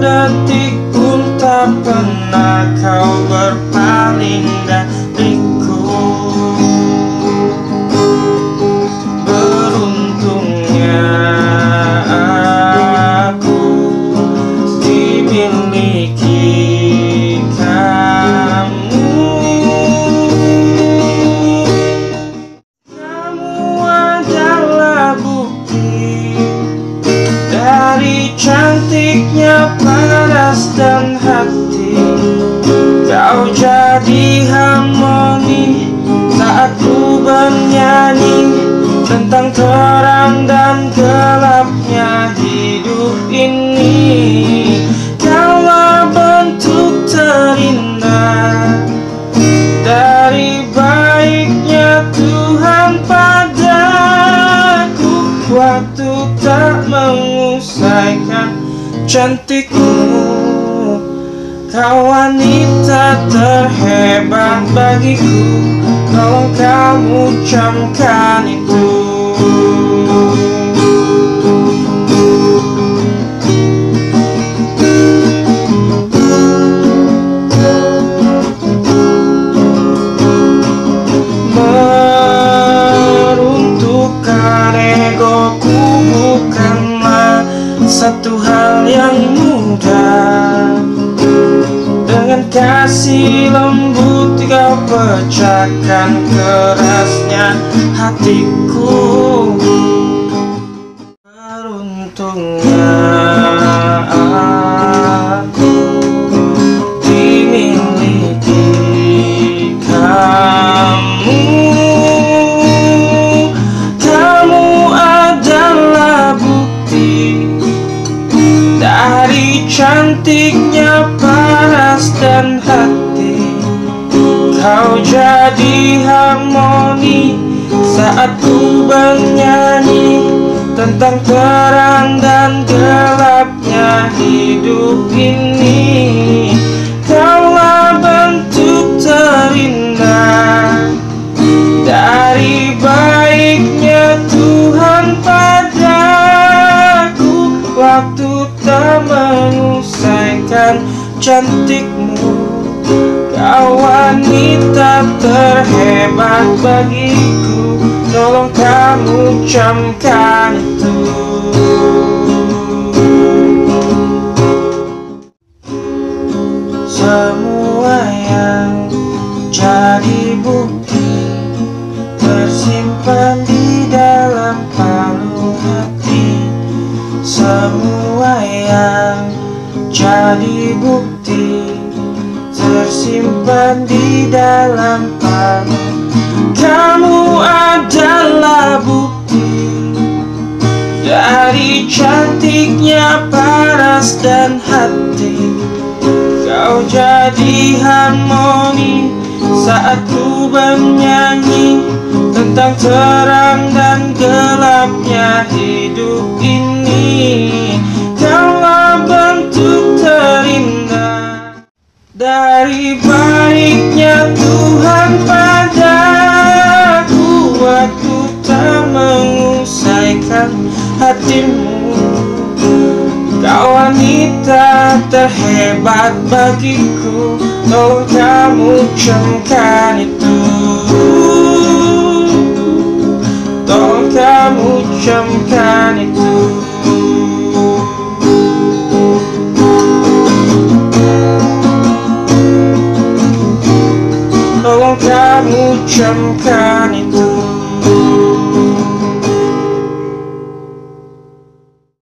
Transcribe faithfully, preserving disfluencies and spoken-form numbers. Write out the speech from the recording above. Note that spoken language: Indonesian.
sedetik pun tak pernah kau berpaling dariku. Beruntungnya aku dimiliki kamu. Kamu adalah bukti dari cantiknya paras dan hati. Kau jadi harmoni saat ku bernyanyi tentang terang dan gelapnya hidup ini. Kaulah bentuk terindah dari baiknya Tuhan padaku. Waktu tak mengusaikan cantikmu. Kau wanita terhebat bagiku, tolong kamu camkan itu. Meruntuhkan egoku bukanlah satu hal yang mudah. Dengan kasih lembut kau pecahkan kerasnya hatiku. Beruntungnya aku dimiliki kamu. Kamu adalah bukti dari cantiknya paras dan hati. Kau jadi harmoni saat ku bernyanyi tentang terang dan gelapnya hidup ini. Kaulah bentuk terindah dari baiknya Tuhan padaku. Waktu tak mengusaikan cantikmu. Kau wanita terhebat bagiku, tolong kamu camkan itu. Semua yang jadi bukti tersimpan di dalam palung hati. Semua yang jadi bukti tersimpan di dalam palung. Kamu adalah bukti dari cantiknya paras dan hati. Kau jadi harmoni saat ku bernyanyi tentang terang dan gelapnya hidup ini. Kaulah bentuk terindah dari baiknya Tuhan padaku. Waktu tak mengusaikan hatimu. Kau wanita terhebat bagiku, tolong kamu camkan itu. Tolong kamu camkan itu. Tolong kamu camkan itu.